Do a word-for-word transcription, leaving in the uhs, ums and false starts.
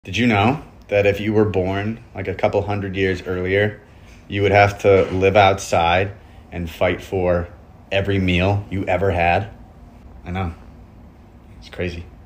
Did you know that if you were born like a couple hundred years earlier, you would have to live outside and fight for every meal you ever had? I know. It's crazy.